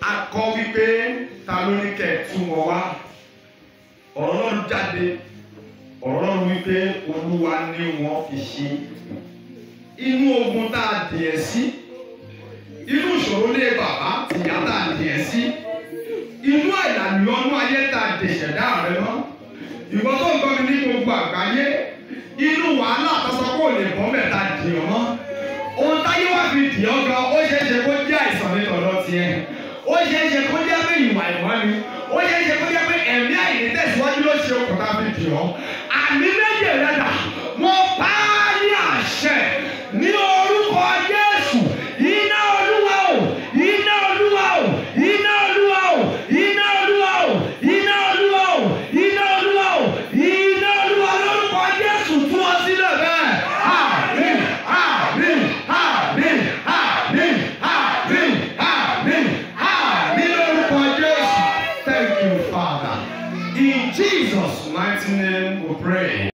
akọ wípé ta ló ní kẹ́ tú wọn wá ọ̀rọ̀ Ọlọ́run jáde ọ̀rọ̀ Ọlọ́run wípé Olúwa ní wọn fi ṣe inú ogun tá a dìẹ̀ sí inú ìṣòro lé bàbá tìyá tá a dìẹ̀ sí inú àìlànà ọdún ayé tá a dè ṣẹ̀dá rẹ mọ́ ìwọ tó ń gbọ́ mi ní gbogbo àgbáyé inú wàhálà àtọ́sọ kò lè bọ́ mẹ́ta dì ọ́ mọ́ ohun táyé wá fi dì ọ́ gan ó ṣeé ṣe kó jẹ́ àìsàn ní tọ̀dọ̀ tiẹ̀ ó ṣeé ṣe kó jẹ́ pé ìwà ìmọ̀ ni ó ṣeé ṣe kó jẹ́ pé ẹ̀mí àìní tẹ̀síwájú ló ṣe òkúta fi dì ọ́ àmì méjì rẹ̀ dà mo pa á ní àṣẹ ní orúkọ Jésù iná Olúwa o iná Olúwa o iná Olúwa o iná Olúwa o iná Olúwa o iná Olúwa o iná Olúwa lórúkọ Jésù tú ọ sílẹ̀ bẹ́ẹ̀. Àmín àmín àmín àmín àmín àmín àmín lórúkọ Jésù. Thank you, Father. In Jesus' mighty name we pray.